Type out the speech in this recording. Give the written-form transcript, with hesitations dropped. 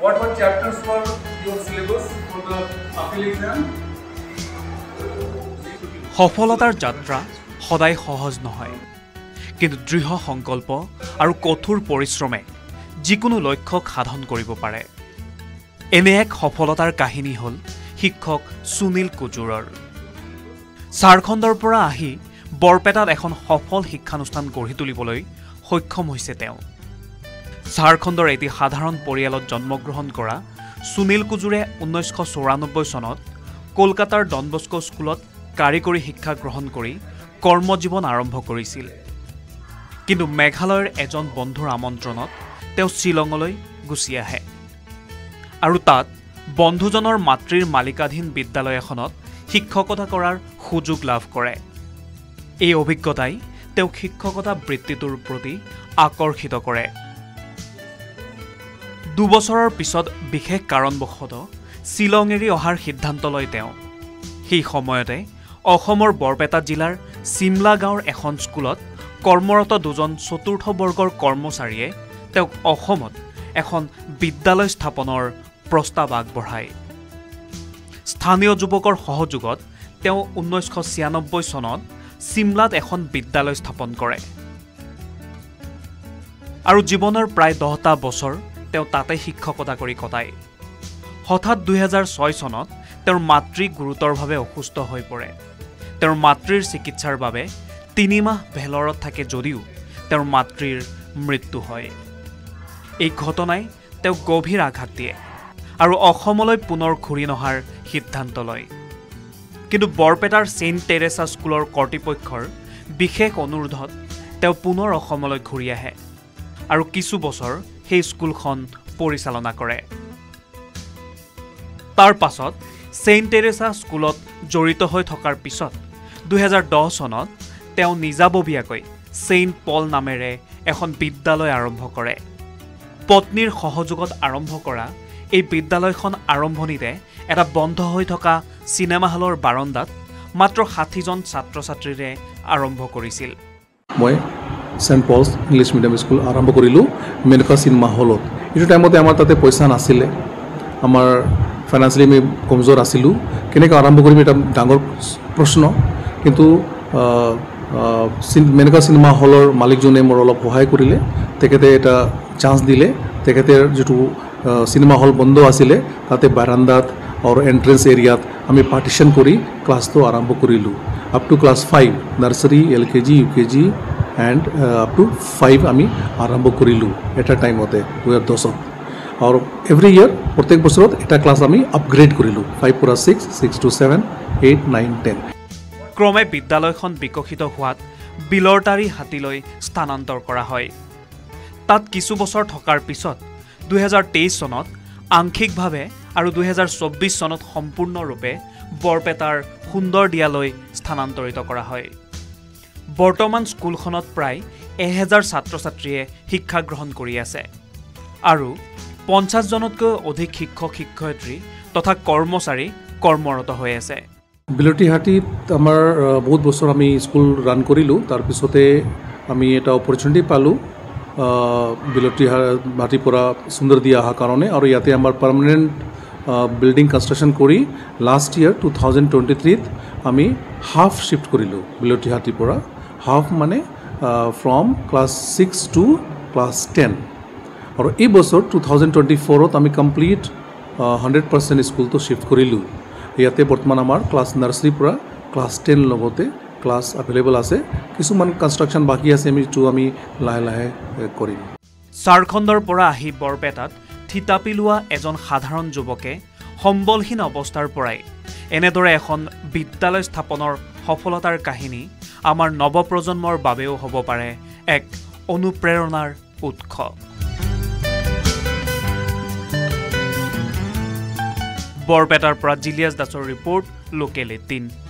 What chapters were your syllabus for the appeal exam? সফলতাৰ যাত্ৰা সদায় সহজ নহয়, কিন্তু দৃঢ় সংকল্প আৰু কঠোৰ পৰিশ্ৰমে যিকোনো লক্ষ্যক সাধন কৰিব পাৰে। এনে এক সফলতাৰ কাহিনী হ'ল শিক্ষক সুনীল কুজুৰৰ। ঝাৰখণ্ডৰ পৰা আহি বৰপেটাত এখন সফল শিক্ষানুষ্ঠান গঢ়ি তুলিবলৈ সক্ষম হৈছে তেওঁ। ঝাৰখণ্ডৰ এটি সাধাৰণ পৰিয়ালত জন্মগ্ৰহণ কৰা সুনীল কুজুৰে 1994 চনত কলকাতাৰ ডন বস্কো স্কুলত কাৰিকৰী শিক্ষা গ্ৰহণ কৰি কৰ্মজীৱন আৰম্ভ কৰিছিল। কিন্তু মেঘালয়ৰ এজন বন্ধুৰ আমন্ত্ৰণত তেওঁ শ্বিলঙলৈ গুচি আহে আৰু তাত বন্ধুজনৰ মাতৃৰ মালিকাধীন বিদ্যালয় এখনত শিক্ষকতা কৰাৰ সুযোগ লাভ কৰে। এই অভিজ্ঞতাই তেওঁক শিক্ষকতা বৃত্তিটোৰ প্ৰতি আকৰ্ষিত কৰে। 2 বছৰৰ পিছত বিশেষ কাৰণবশতঃ শ্বিলং এৰি অহাৰ সিদ্ধান্ত লয় তেওঁ। সেই সময়তে অসমৰ বৰপেটা জিলাৰ চিমলা গাঁৱৰ এখন স্কুলত কৰ্মৰত দুজন চতুৰ্থ বৰ্গৰ কৰ্মচাৰীয়ে তেওঁক অসমত এখন বিদ্যালয় স্থাপনৰ প্ৰস্তাৱ আগবঢ়ায়। স্থানীয় যুৱকৰ সহযোগত তেওঁ 1996 চনত চিমলাত এখন বিদ্যালয় স্থাপন কৰে আৰু জীৱনৰ প্ৰায় 10টা বছৰ তেওঁ তাতে শিক্ষকতা কৰি কটায়। হঠাৎ 2006 চনত তেওঁৰ মাতৃ গুৰুতৰভাৱে অসুস্থ হৈ পৰে। তেওঁৰ মাতৃৰ চিকিৎসাৰ বাবে 3 মাহ ভেলৰত থাকে যদিও তেওঁৰ মাতৃৰ মৃত্যু হয়। এই ঘটনাই তেওঁক গভীৰ আঘাত দিয়ে আৰু অসমলৈ পুনৰ ঘূৰি নহাৰ সিদ্ধান্ত লয়। কিন্তু বৰপেটাৰ ছেইণ্ট টেৰেছা স্কুলৰ কৰ্তৃপক্ষৰ বিশেষ অনুৰোধত তেওঁ পুনৰ অসমলৈ ঘূৰি আহে আৰু কিছু বছৰ সেই স্কুলখন পৰিচালনা কৰে। তাৰ পাছত ছেইণ্ট টেৰেছা স্কুলত জড়িত হৈ থকাৰ পিছত 2010 চনত তেওঁ নিজাববীয়াকৈ ছেইণ্ট পল নামেৰে এখন বিদ্যালয় আৰম্ভ কৰে। পত্নীৰ সহযোগত আৰম্ভ কৰা এই বিদ্যালয়খন আৰম্ভণিতে এটা বন্ধ হৈ থকা চিনেমা হলৰ বাৰণ্ডাত মাত্ৰ 60জন ছাত্ৰ ছাত্ৰীৰে আৰম্ভ কৰিছিল। মই Saint Paul's English medium school আৰম্ভ কৰিলোঁ মেনকা চিনেমা হলত। এইটো টাইমতে আমাৰ তাতে পইচা নাছিলে, আমাৰ ফাইনেন্সিয়েলি আমি কমজোৰ আছিলোঁ। কেনেকৈ আৰম্ভ কৰিম এটা ডাঙৰ প্ৰশ্ন। কিন্তু মেনকা চিনেমা হলৰ মালিকজনে মোৰ অলপ সহায় কৰিলে, তেখেতে এটা চান্স দিলে। তেখেতে যিটো চিনেমা হল বন্ধ আছিলে তাতে বাৰাণ্ডাত আৰু এণ্ট্ৰেঞ্চ এৰিয়াত আমি পাৰ্টিশ্যন কৰি ক্লাছটো আৰম্ভ কৰিলোঁ। Up to class 5 nursery LKG UKG and up to 5 আমি আৰম্ভ কৰিলোঁ এটা টাইমতে 2010ত। আৰু এভৰি ইয়াৰ প্ৰত্যেক বছৰত এটা ক্লাছ আমি আপগ্ৰেড কৰিলোঁ 5 পৰা 6, 6 to 7, 8, 9, 10। ক্ৰমে বিদ্যালয়খন বিকশিত হোৱাত বিলৰটাৰী হাতীলৈ স্থানান্তৰ কৰা হয়। তাত কিছু বছৰ থকাৰ পিছত 2023 চনত আংশিকভাৱে আৰু 2024 চনত সম্পূৰ্ণৰূপে বৰপেটাৰ সুন্দৰদিয়ালৈ স্থানান্তৰিত কৰা হয়। বৰ্তমান স্কুলখনত প্ৰায় 1000 ছাত্ৰ ছাত্ৰীয়ে শিক্ষা গ্ৰহণ কৰি আছে আৰু 50 জনতকৈ অধিক শিক্ষক শিক্ষয়িত্ৰী তথা কৰ্মচাৰী কৰ্মৰত হৈ আছে। বিলটিহাটীত আমাৰ বহুত বছৰ আমি স্কুল ৰান কৰিলোঁ। তাৰপিছতে আমি এটা অপৰচুনিটি পালোঁ বিলটিহাটীৰ পৰা সুন্দৰদিয়া অহাৰ কাৰণে, আৰু ইয়াতে আমাৰ পাৰ্মানেণ্ট বিল্ডিং কনষ্ট্ৰাকশ্যন কৰি লাষ্ট ইয়াৰ 2023ত আমি হাফ শিফ্ট কৰিলোঁ বিলটিহাটীৰ পৰা। হাফ মানে ফ্ৰম ক্লাছ 6 to ক্লাছ 10। আৰু এই বছৰ 2024ত আমি কমপ্লিট 100% স্কুলটো শিফ্ট কৰিলোঁ। ইয়াতে বৰ্তমান আমাৰ ক্লাছ নাৰ্চাৰীৰ পৰা ক্লাছ 10 লগতে ক্লাছ এভেইলেবল আছে। কিছুমান কনষ্ট্ৰাকশ্যন বাকী আছে, আমি লাহে লাহে কৰিম। ঝাৰখণ্ডৰ পৰা আহি বৰপেটাত থিতাপি লোৱা এজন সাধাৰণ যুৱকে সম্বলহীন অৱস্থাৰ পৰাই এনেদৰে এখন বিদ্যালয় স্থাপনৰ সফলতাৰ কাহিনী আমাৰ নৱপ্ৰজন্মৰ বাবেও হ'ব পাৰে এক অনুপ্ৰেৰণাৰ উৎস। বৰপেটাৰ পৰা জিলিয়াছ দাসৰ ৰিপৰ্ট, লোকেল 18।